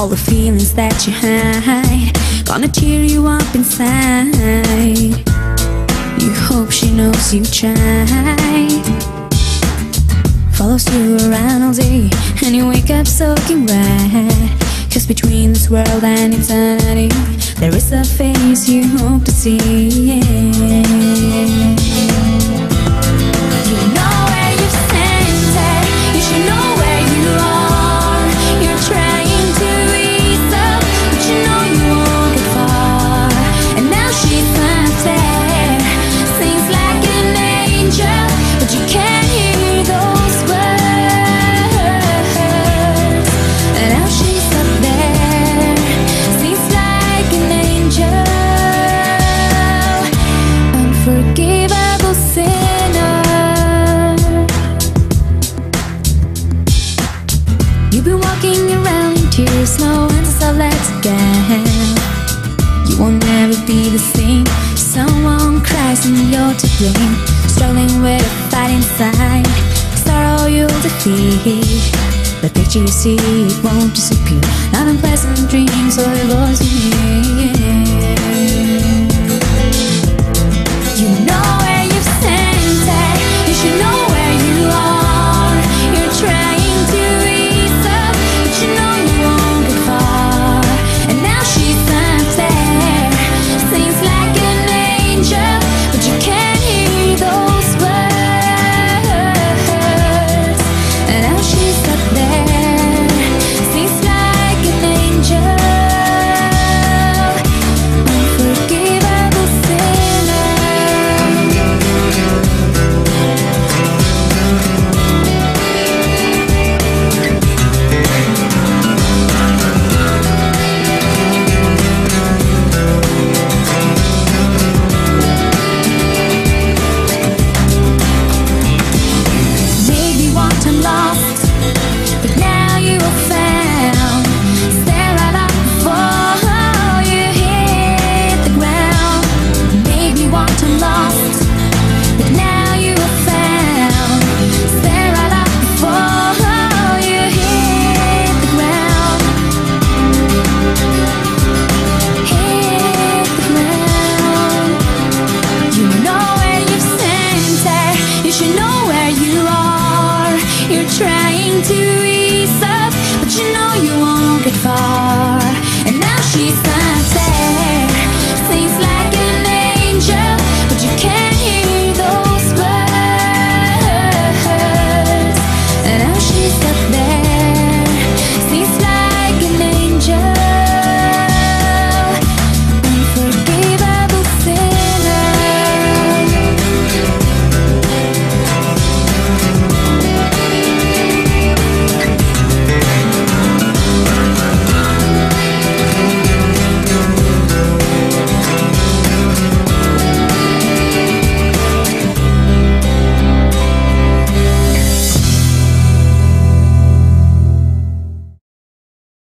all the feelings that you hide, gonna cheer you up inside. You hope she knows you tried. Follows you around all day, and you wake up soaking wet. 'Cause between this world and eternity, there is a face you hope to see. You know where you've sent it, you should know where you are. You're trying to ease up, but you know you won't get far. And now she's not there, sings like an angel, but you can't hear those words. And now she's up there, sings like an angel. Unforgivable sinner. You've been walking around in tears, no answers are left again. You won't never be the same. Someone cries and you're to blame. Struggling with a fight inside, sorrow you'll defeat. The picture you see, it won't disappear. Not unpleasant dreams or a voice in your ear.